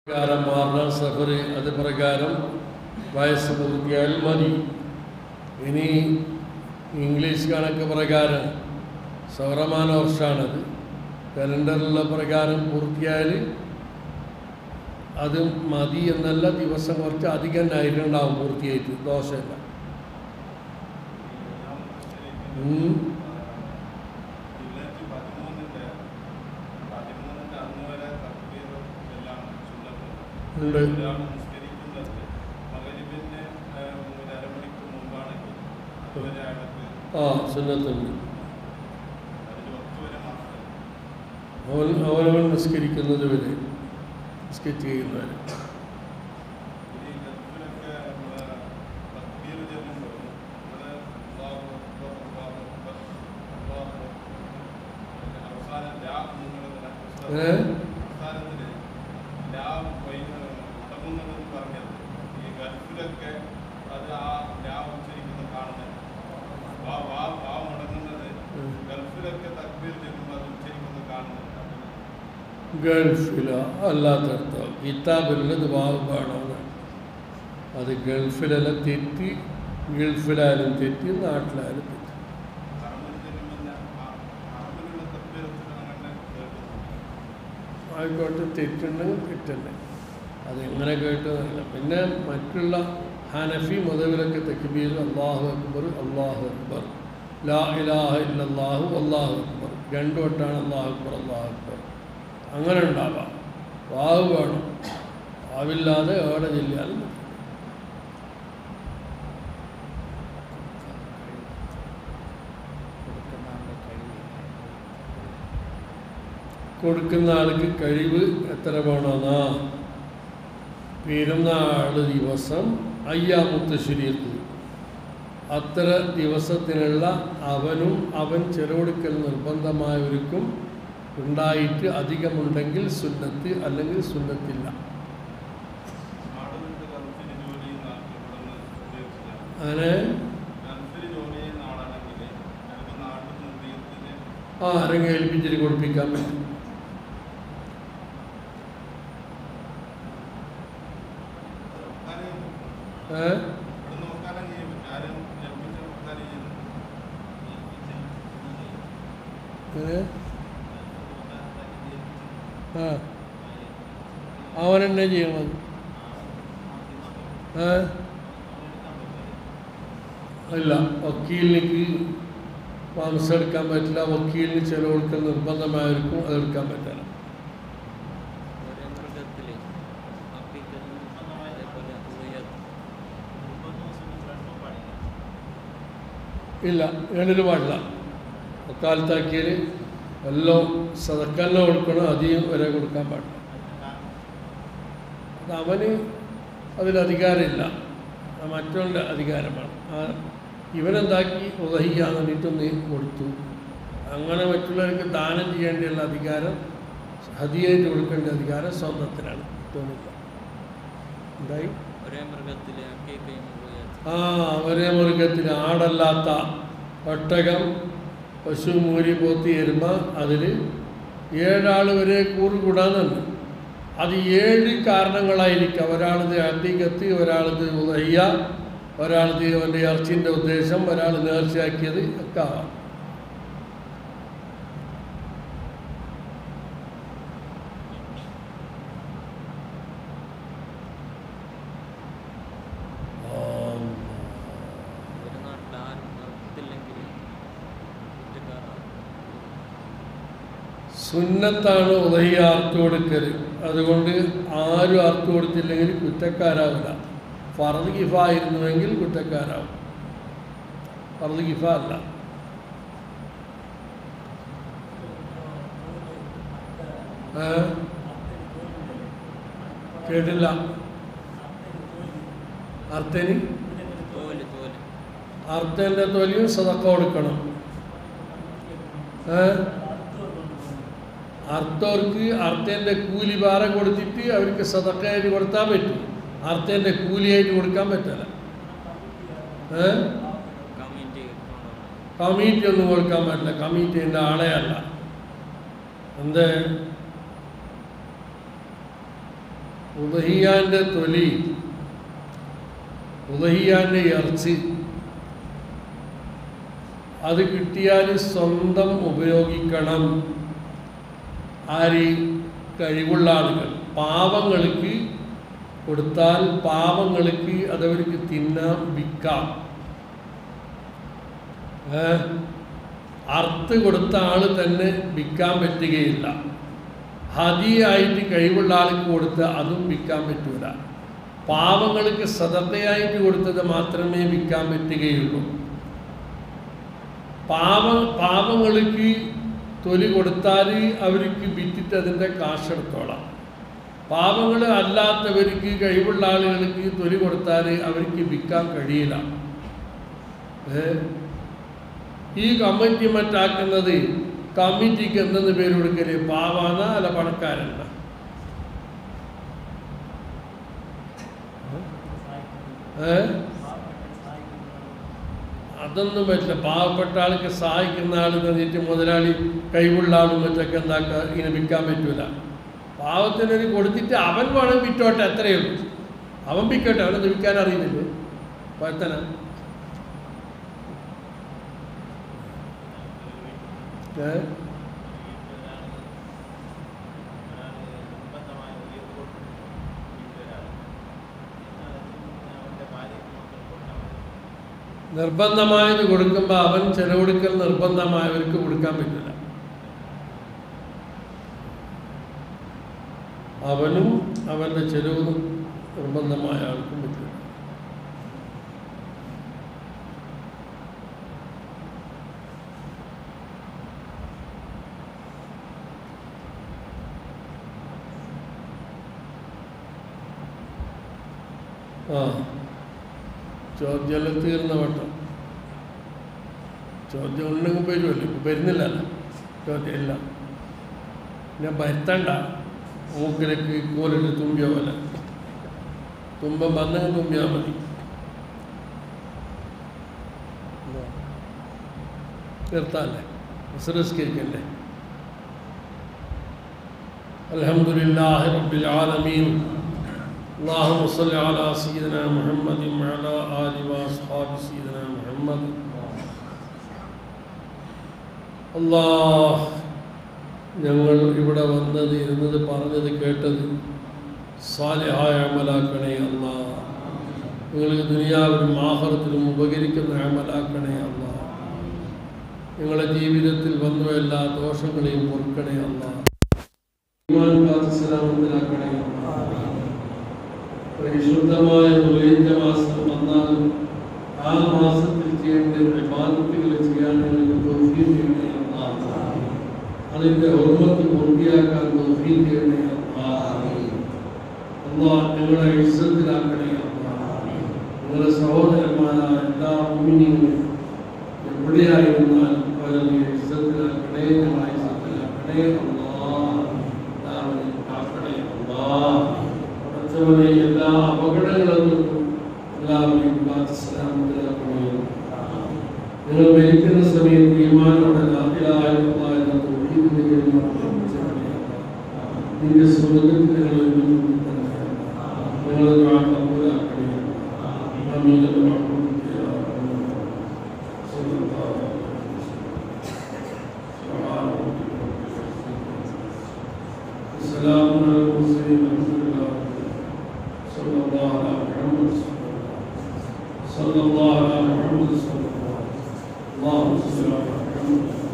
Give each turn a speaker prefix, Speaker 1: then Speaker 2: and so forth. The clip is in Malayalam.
Speaker 1: പ്രകാരം മാറുന്ന സഫർ അത് പ്രകാരം വയസ്സ് പൂർത്തിയാൽ മതി. ഇനി ഇംഗ്ലീഷ് കണക്ക് പ്രകാരം സൗരമാന വർഷമാണത്. കലണ്ടറിലുള്ള പ്രകാരം പൂർത്തിയാൽ അത് മതി എന്നല്ല, ദിവസം കുറച്ച് അധികം ആയിട്ടുണ്ടാവും പൂർത്തിയായിട്ട്, ദോഷമില്ല. ഉണ്ട്. സുന്നത്തുണ്ട്. അവനവൻ നിസ്കരിക്കുന്നത് വരെ, നിസ്കരിച്ച് ചെയ്യുന്നവരെ. ഗൾഫില അല്ലാത്തടത്തോ കിതാബിലുള്ളത് വാവ് വേണമെന്നാണ്. അത് ഗൾഫിലെല്ലാം തെറ്റി, ഗൾഫിലായാലും തെറ്റി, നാട്ടിലായാലും തെറ്റി. ആയിക്കോട്ടെ, തെറ്റുണ്ടെങ്കിൽ തെറ്റന്നെ, അതെങ്ങനെ കേട്ടതല്ല. പിന്നെ മറ്റുള്ള ഹനഫി മതവിലൊക്കെ തക്ബീർ അല്ലാഹു അക്ബർ അല്ലാഹു അക്ബർ, ലാ ഇലാഹ ഇല്ലല്ലാഹു അല്ലാഹു അക്ബർ, രണ്ടു വട്ടാണ് അല്ലാഹു അക്ബർ അല്ലാഹു അക്ബർ, അങ്ങനെ ഉണ്ടാവാം. വാവ് വേണം, വാവില്ലാതെ എവിടെ ചെല്ലിയാലും കൊടുക്കുന്ന ആൾക്ക് കഴിവ് എത്ര വേണമെന്നാ? പെരുന്നാൾ ദിവസം അയ്യാമുത്ത് ശരീരത്ത് അത്ര ദിവസത്തിനുള്ള അവൻ ചെലവെടുക്കൽ നിർബന്ധമായവർക്കും ഉണ്ടായിട്ട് അധികമുണ്ടെങ്കിൽ സുന്നത്ത്, അല്ലെങ്കിൽ സുന്നത്തില്ല. അങ്ങനെ ആരെങ്കിലും ഏൽപ്പിച്ചിട്ട് കൊടുപ്പിക്കാൻ പറ്റും. അവനെന്നെ ചെയ്യണത്. അല്ല, വക്കീലിലേക്ക് മാംസം എടുക്കാൻ പറ്റില്ല, വക്കീലിന് ചിലവെടുക്കൽ നിർബന്ധമായിരിക്കും, അതെടുക്കാൻ പറ്റില്ല. ഇല്ല, ഏണിന് പാടില്ല. അക്കാലത്താക്കിയാൽ എല്ലാം സദക്കന്നെ കൊടുക്കണം, അധികം വരെ കൊടുക്കാൻ പാടില്ല. അത് അവന് അതിലധികാരമില്ല, മറ്റുള്ള അധികാരമാണ്. ഇവനെന്താക്കി ഉദഹിക്കാൻ വേണ്ടിയിട്ടൊന്ന് കൊടുത്തു. അങ്ങനെ മറ്റുള്ളവർക്ക് ദാനം ചെയ്യേണ്ടിയുള്ള അധികാരം, ഹദിയായിട്ട് കൊടുക്കേണ്ട അധികാരം സ്വന്തത്തിനാണ്. തോന്നില്ല എന്തായി? ഒരേ മൃഗത്തിന്, ആടല്ലാത്ത ഒട്ടകം, പശു, മൂരി, പോത്തി, എരുമ, അതിൽ 7 ആൾ വരെ കൂറുകൂടാന്നുണ്ട്. അത് 7 കാരണങ്ങളായിരിക്കാം. ഒരാളത് അധികത്ത്, ഒരാളത് ഉദഹിയ, ഒരാളത് അവൻ്റെ ഇറച്ചിൻ്റെ ഉദ്ദേശം, ഒരാൾ നേർച്ചയാക്കിയത് ഒക്കെ ആവാം. സുന്നത്താണ് ഉദഹിയ അർത്ഥം കൊടുക്കൽ. അതുകൊണ്ട് ആരും അർത്ഥം കൊടുത്തില്ലെങ്കിൽ കുറ്റക്കാരാവില്ല. ഫർദ് കിഫായിരുന്നുവെങ്കിൽ കുറ്റക്കാരാവും. ഫർദ് കിഫ അല്ല. കേട്ടില്ല. അർത്ഥൻ്റെ തൊലിയും സദക്ക കൊടുക്കണം. അർത്ഥവർക്ക് അർത്ഥൻ്റെ കൂലി ഭാരം കൊടുത്തിട്ട് അവർക്ക് സദക്കയായിട്ട് കൊടുത്താൽ പറ്റും. അർത്ഥൻ്റെ കൂലിയായിട്ട് കൊടുക്കാൻ പറ്റില്ല. കമ്മിറ്റി ഒന്നും കൊടുക്കാൻ പറ്റില്ല. കമ്മിറ്റീൻ്റെ ആളെ അല്ല. എന്ത് ഉദഹിയാൻ്റെ തൊലി, ഉദഹിയാൻ്റെ ഇറച്ചി അത് കിട്ടിയാൽ സ്വന്തം ഉപയോഗിക്കണം. ആര്? കഴിവുള്ള ആളുകൾ. പാവങ്ങൾക്ക് കൊടുത്താൽ പാവങ്ങൾക്ക് അതവർക്ക് തിന്നാം, വിൽക്കാം. അറുത്ത് കൊടുത്ത ആൾ തന്നെ വിൽക്കാൻ പറ്റുകയില്ല. ഹദിയായിട്ട് കഴിവുള്ള ആൾക്ക് കൊടുത്ത അതും വിൽക്കാൻ പറ്റൂല. പാവങ്ങൾക്ക് സദഖയായിട്ട് കൊടുത്തത് മാത്രമേ വിൽക്കാൻ പറ്റുകയുള്ളൂ. പാവങ്ങൾക്ക് തൊലി കൊടുത്താൽ അവർക്ക് വിറ്റിട്ട് അതിൻ്റെ കാശെടുത്തോളാം. പാവങ്ങൾ അല്ലാത്തവർക്ക്, കഴിവുള്ള ആളുകൾക്ക് തൊലി കൊടുത്താൽ അവർക്ക് വിൽക്കാൻ കഴിയില്ല. ഈ കമ്മിറ്റി മറ്റാക്കുന്നത് കമ്മിറ്റിക്ക് എന്തെന്ന് പേര് കൊടുക്കല്? പാവാന അല്ല പണക്കാരല്ല? അതൊന്നും പറ്റില്ല. പാവപ്പെട്ട ആൾക്ക് സഹായിക്കുന്ന ആൾ തന്നിട്ട് മുതലാളി കഴിവുള്ള ആളും മറ്റൊക്കെ എന്താക്കുക, ഇങ്ങനെ വിൽക്കാൻ പറ്റൂല. പാവത്തിനൊരു കൊടുത്തിട്ട് അവൻ വേണം വിറ്റോട്ടെ, അത്രയേ ഉള്ളൂ. അവൻ വിൽക്കട്ടെ, അവനൊന്ന് വിൽക്കാൻ അറിയുന്നില്ലേ? പത്തന നിർബന്ധമായത് കൊടുക്കുമ്പോൾ അവൻ ചെലവെടുക്കൽ നിർബന്ധമായവർക്ക് കൊടുക്കാൻ പറ്റില്ല. അവനും അവൻ്റെ ചെലവ് നിർബന്ധമായ ആൾക്കും പറ്റില്ല. ചോദ്യം തീർന്ന വട്ടം. ചോദ്യം ഉണ്ടെങ്കിൽ വരുമല്ലോ, ഇപ്പോൾ വരുന്നില്ലല്ലോ ചോദ്യം. ഇല്ല, ഞാൻ വരുത്തണ്ട. മൂക്കിലേക്ക് കോലിട്ട് തുമ്പിയ പോലെ തുമ്പം വന്നെങ്കിൽ തുമ്പിയാൽ മതി. തീർത്താല്ലേ? നിസ്കരിക്കല്ലേ? അൽഹംദുലില്ലാഹി റബ്ബിൽ ആലമീൻ. اللهم صل على سيدنا محمد وعلى آله وأصحاب سيدنا محمد. അല്ലാഹ്, ഞങ്ങൾ ഇവിടെ വന്നത്, ഇരുന്നത്, പറഞ്ഞത്, കേട്ടത് സാലിഹായ അമലാക്കണേ അല്ലാഹ്. നിങ്ങൾക്ക് ദുനിയാവിലും ആഖിറത്തിലും ഉപകരിക്കുന്ന അമലാക്കണേ അല്ലാഹ്. നിങ്ങളുടെ ജീവിതത്തിൽ വന്ന എല്ലാ ദോഷങ്ങളെയും പൊറുക്കണേ അല്ലാഹ്. ഈമാൻ കാത്ത് സലാമത്തിലാക്കണേ അല്ലാഹ്. പരിശുദ്ധമായ ദുൽഹിജ്ജ മാസം വന്നാലും ആ മാസത്തിൽ ചെയ്യേണ്ട ഇബാദത്തുകൾ ചെയ്യാൻ നിങ്ങൾക്ക് തൗഫീഖ് ചെയ്യണേ അല്ലാഹ്. അതിൻ്റെ ഹുർമത്ത് പൂർത്തിയാക്കാൻ തൗഫീഖ് ചെയ്യണേ അല്ലാഹ്. അല്ലാഹ്, നിങ്ങളെ ഇസ്സത്തിലാക്കണേ അല്ലാഹ്. നിങ്ങളുടെ സഹോദരന്മാരായ എല്ലാ മുഅ്മിനീങ്ങളും എവിടെയായിരുന്നാലും അവരെ ഇസ്സത്തിലാക്കണേ, ഞങ്ങളെ ഇസ്സത്തിലാക്കണേ അല്ലാഹ്. എല്ലാവരെയും കാക്കണേ അല്ലാഹ്. എല്ലാ അപകടങ്ങളും എല്ലാവരെയും സലാമത്തിലാക്കണേ. നിങ്ങൾ മരിക്കുന്ന സമയത്ത് ഈമാനോടെ നിന്റെ സ്വർഗ്ഗത്തിൽ നിങ്ങളെ കബൂലാക്കണേ. ആമീൻ. السلام على المرسلين والحمد لله. صلى الله على محمد صلى الله على محمد صلى الله. اللهم صل على محمد.